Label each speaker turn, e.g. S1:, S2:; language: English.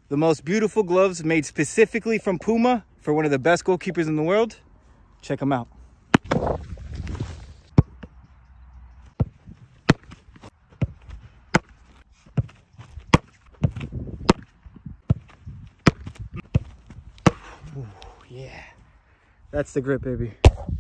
S1: The most beautiful gloves made specifically from Puma for one of the best goalkeepers in the world. Check them out. Ooh, yeah, that's the grip, baby.